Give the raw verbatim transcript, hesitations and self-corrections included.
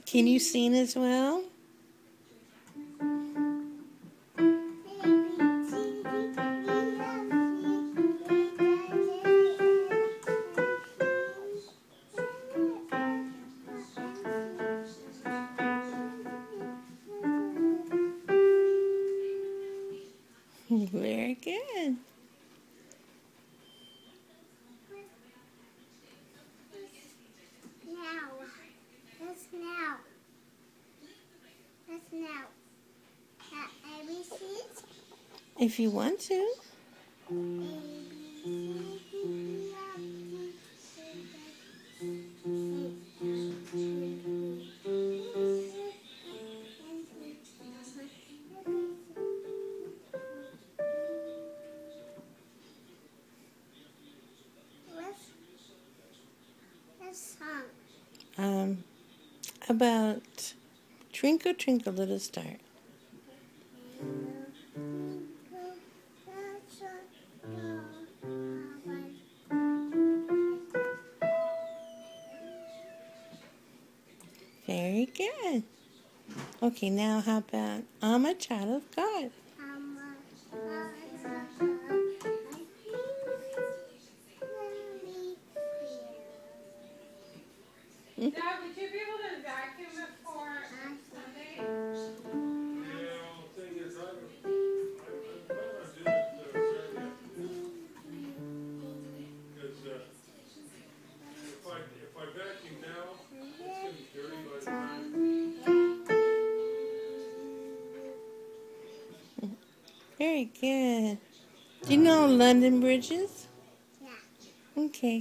Can you sing as well? Very good. Now. Let's now. Let's now. That A B Cs? If you want to. A, B, C, D, F, G, song. Um, about Twinkle Twinkle Little Star. Very good. Okay, now how about I'm a child of God? Dad, would you be able to vacuum before Sunday? Yeah, well, the thing is, I, I, I'm planning on doing it uh, Saturday afternoon. Because uh, if I if I vacuum now, it's going to be dirty by the time. Very good. Do you know London bridges? Yeah. Okay.